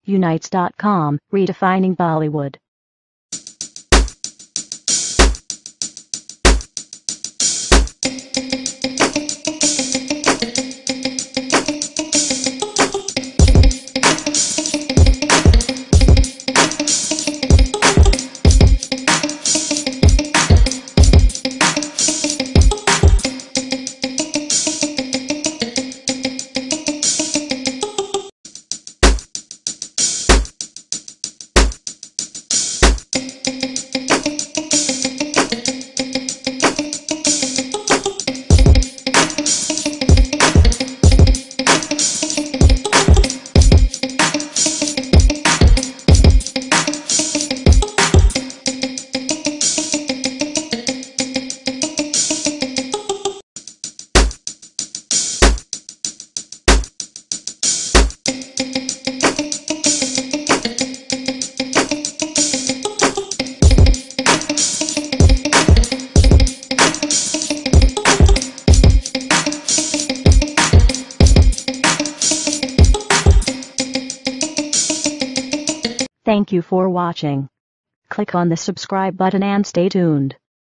Unites.com, redefining Bollywood. Thank you for watching. Click on the subscribe button and stay tuned.